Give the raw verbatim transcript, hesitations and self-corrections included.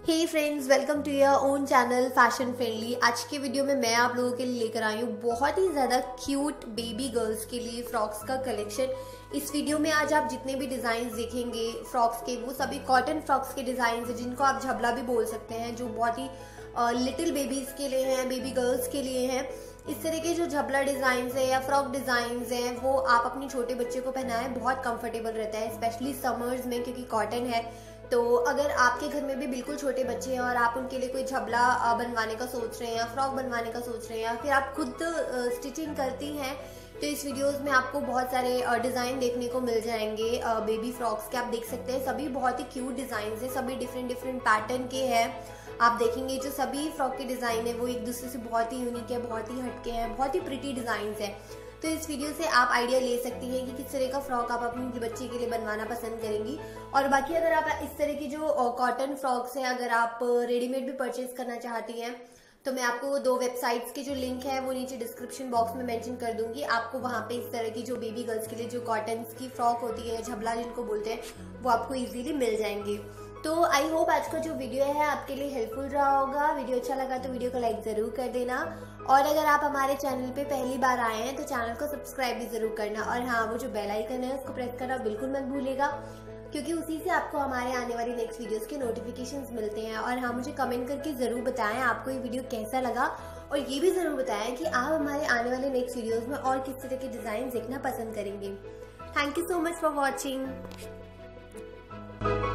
Hey friends, welcome to your own channel fashion friendly. आज के video में मैं आप लोगों के लिए लेकर आई हूँ बहुत ही ज़्यादा क्यूट बेबी गर्ल्स के लिए फ्रॉक्स का कलेक्शन। इस वीडियो में आज आप जितने भी डिज़ाइन देखेंगे फ्रॉक्स के, वो सभी कॉटन फ्रॉक्स के डिज़ाइन हैं, जिनको आप झबला भी बोल सकते हैं, जो बहुत ही लिटिल बेबीज़ के लिए हैं, बेबी गर्ल्स के लिए हैं। इस तरह के जो झबला डिज़ाइन है या फ्रॉक डिज़ाइन हैं, वो आप अपने छोटे बच्चे को पहनाएं, बहुत कंफर्टेबल रहता है, स्पेशली समर्स में, क्योंकि कॉटन है। तो अगर आपके घर में भी बिल्कुल छोटे बच्चे हैं और आप उनके लिए कोई झबला बनवाने का सोच रहे हैं या फ्रॉक बनवाने का सोच रहे हैं या फिर आप खुद स्टिचिंग करती हैं, तो इस वीडियोस में आपको बहुत सारे डिज़ाइन देखने को मिल जाएंगे बेबी फ्रॉक्स के। आप देख सकते हैं सभी बहुत ही क्यूट डिज़ाइन है, सभी डिफरेंट डिफरेंट पैटर्न के हैं। आप देखेंगे जो सभी फ्रॉक के डिज़ाइन है वो एक दूसरे से बहुत ही यूनिक है, बहुत ही हटके हैं, बहुत ही प्रिटी डिज़ाइन है। तो इस वीडियो से आप आइडिया ले सकती हैं कि किस तरह का फ्रॉक आप अपने बच्चे के लिए बनवाना पसंद करेंगी। और बाकी अगर आप इस तरह की जो कॉटन फ्रॉक्स हैं, अगर आप रेडीमेड भी परचेज करना चाहती हैं, तो मैं आपको दो वेबसाइट्स के जो लिंक है वो नीचे डिस्क्रिप्शन बॉक्स में मेंशन कर दूंगी। आपको वहाँ पे इस तरह की जो बेबी गर्ल्स के लिए जो कॉटन की फ्रॉक होती है, झबला जिनको बोलते हैं, वो आपको इजीली मिल जाएंगे। तो आई होप आज का जो वीडियो है आपके लिए हेल्पफुल रहा होगा। वीडियो अच्छा लगा तो वीडियो को लाइक ज़रूर कर देना, और अगर आप हमारे चैनल पे पहली बार आए हैं तो चैनल को सब्सक्राइब भी ज़रूर करना, और हाँ, वो जो बेल आइकन है उसको प्रेस करना बिल्कुल मत भूलिएगा, क्योंकि उसी से आपको हमारे आने वाली नेक्स्ट वीडियोस के नोटिफिकेशंस मिलते हैं। और हाँ, मुझे कमेंट करके ज़रूर बताएं आपको ये वीडियो कैसा लगा, और ये भी ज़रूर बताएं कि आप हमारे आने वाले नेक्स्ट वीडियोज़ में और किस तरह के डिज़ाइन देखना पसंद करेंगे। Thank you so much for watching.